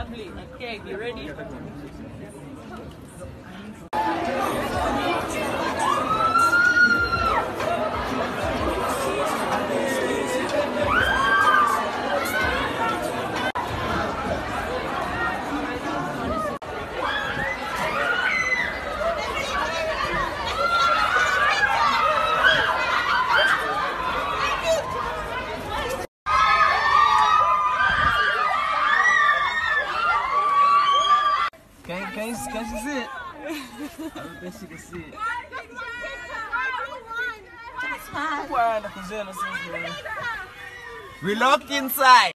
Lovely. Okay, you ready? Can she see it? I don't think she can see it. That's fine. Why the We locked inside.